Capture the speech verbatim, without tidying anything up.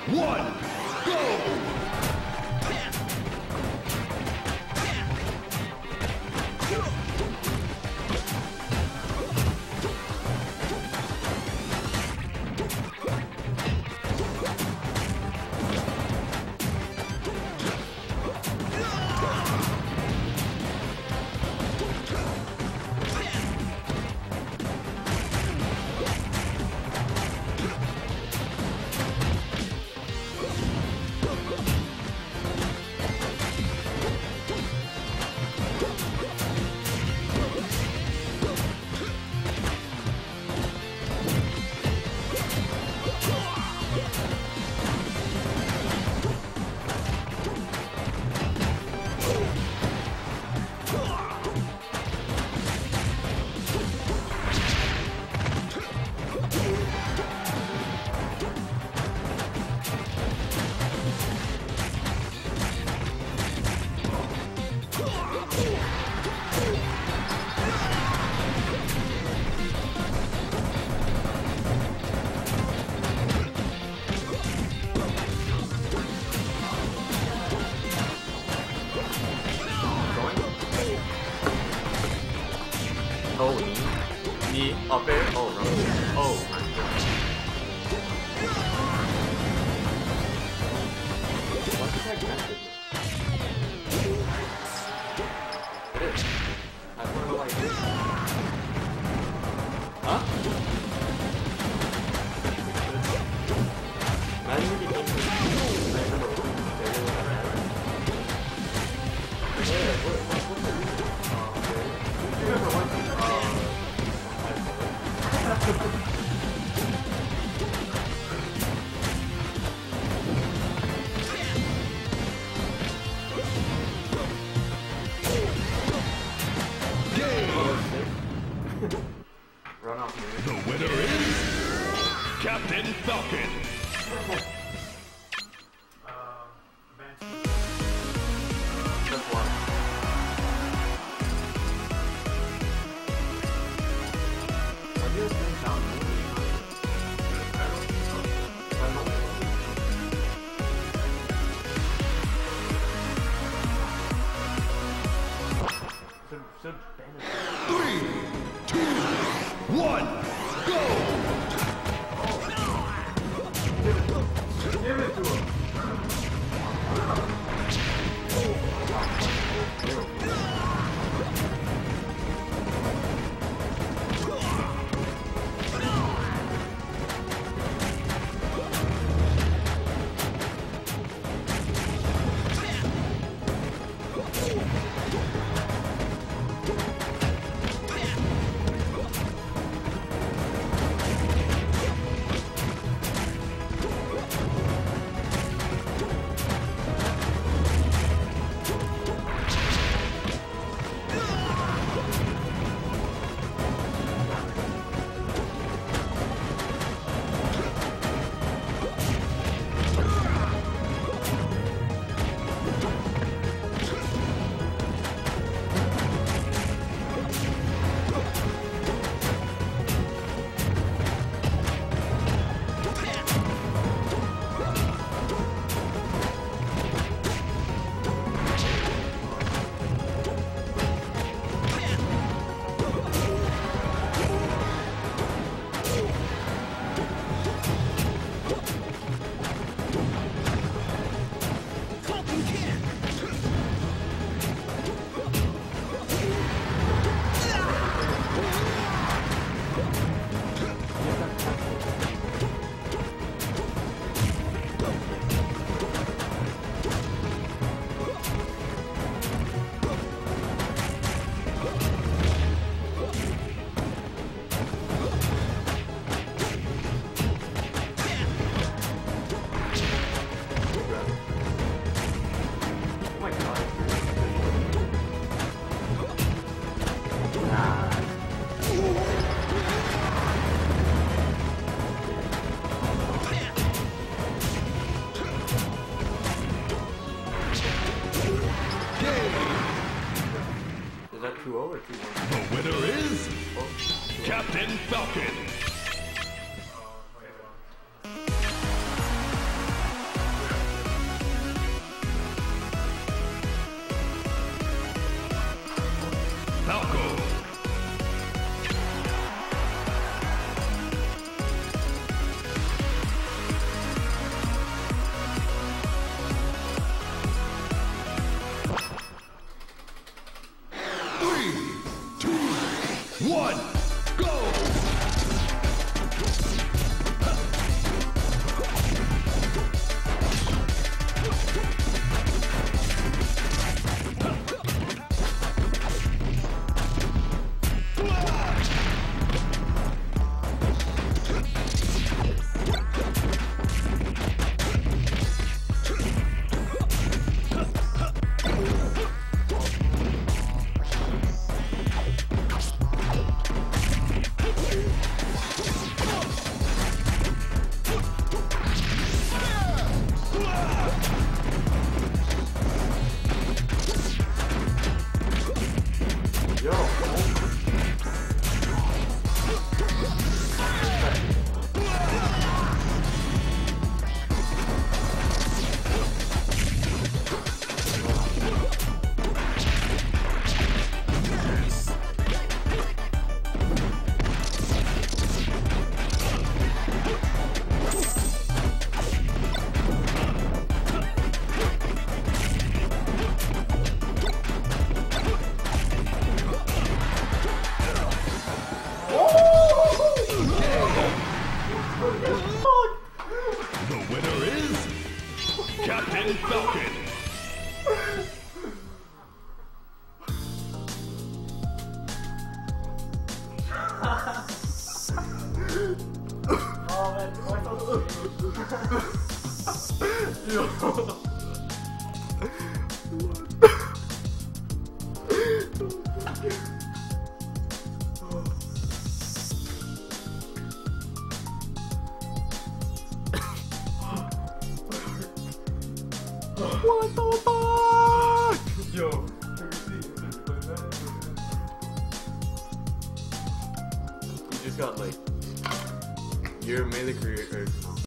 one, go! Oh, knee. Knee. Up air. Oh, no. Oh, my goodness. What the heck method? It is. I don't know why. Huh? Imagine if it came to I remember what they were Yeah, what, what, what's the reason? Oh, okay. You remember one thing? Run off here. The winner is Captain Falcon. Just one. Are you guys down? Should, should ban it. Three, two, one, go! Give it to him. two oh or two one? The winner is Oh. Captain Falcon. Captain Falcon. Oh man, why so Yo. What the fuck? Yo, can we see? You just got like your melee career or